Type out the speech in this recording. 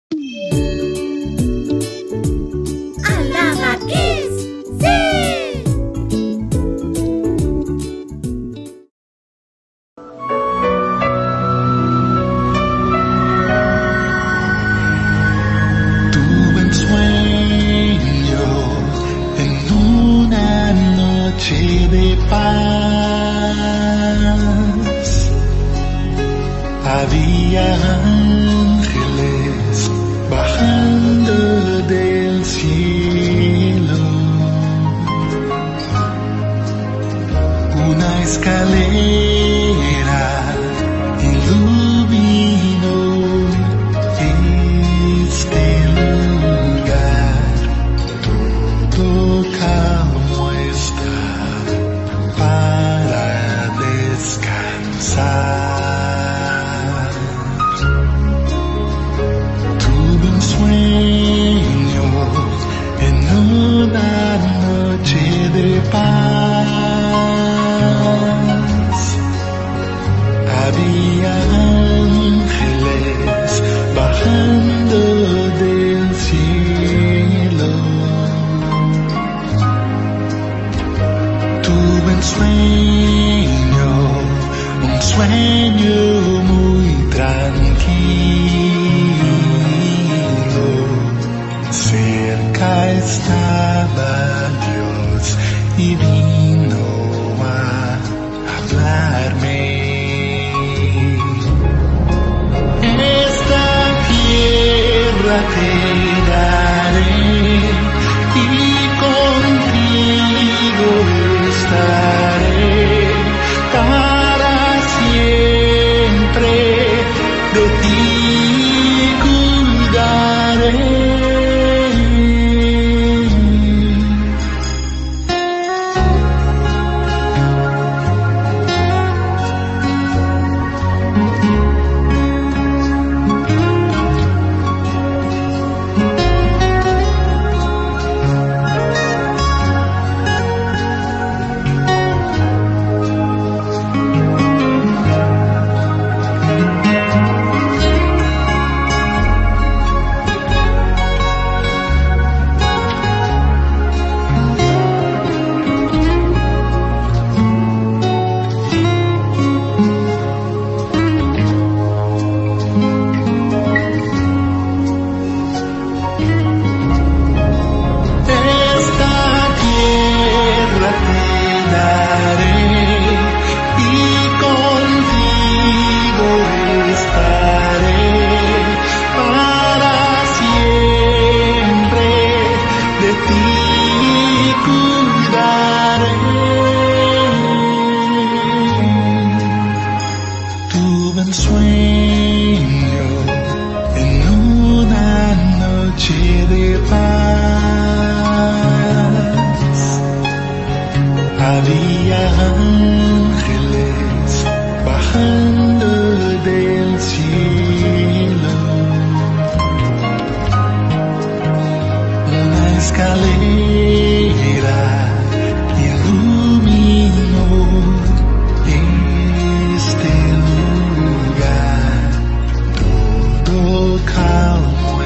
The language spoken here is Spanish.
Alama Kids, sí. Tuve un sueño en una noche de paz. Había ángeles bajando del cielo. Una escalera iluminó este lugar. Todo calmo está para descansar. Tuve un sueño en una noche de paz. Había ángeles bajando del cielo. Tuve un sueño muy tranquilo. Cerca estaba Dios y vino a hablarme. Esta tierra te daré y contigo estaré para siempre, de ti cuidaré. Tuve un sueño en una noche de paz. Había ángeles bajando del cielo. Una escalera iluminó este lugar. Todo calmo